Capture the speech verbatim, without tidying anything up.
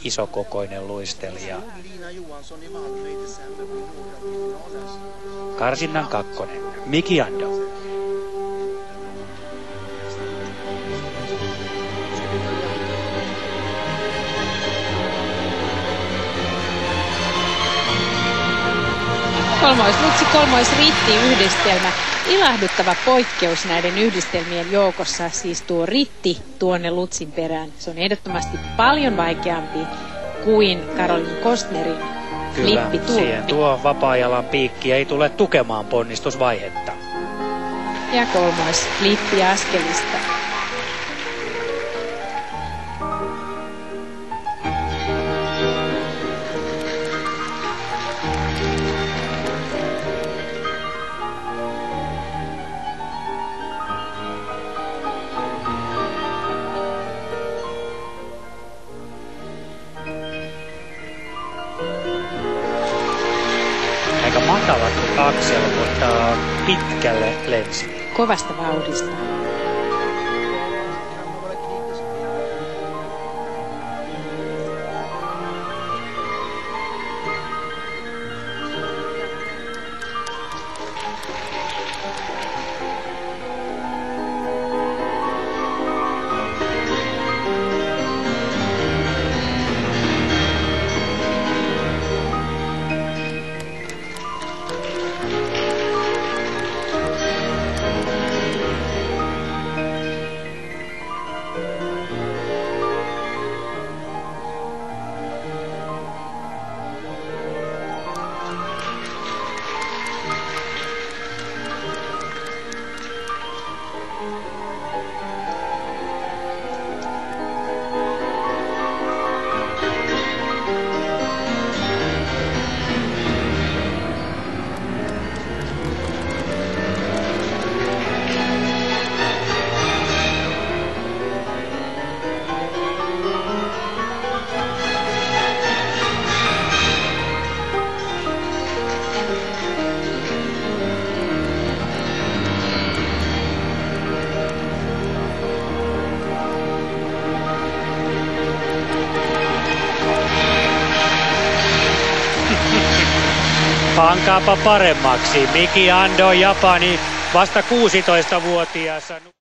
isokokoinen luistelija. Karsinnan kakkonen, Miki Ando. Kolmoislutsi, kolmoisritti-yhdistelmä. Ilahduttava poikkeus näiden yhdistelmien joukossa, siis tuo ritti tuonne lutsin perään. Se on ehdottomasti paljon vaikeampi kuin Caroline Kostnerin flippitulppi. Kyllä, siihen tuo vapaa-jalan piikki ei tule tukemaan ponnistusvaihetta. Ja kolmois flippi askelista. Aika matalat aksel, mutta pitkälle lensi. Kovasta vauhdista. Pankaapa paremmaksi. Miki Ando, Japani, vasta kuusitoistavuotias.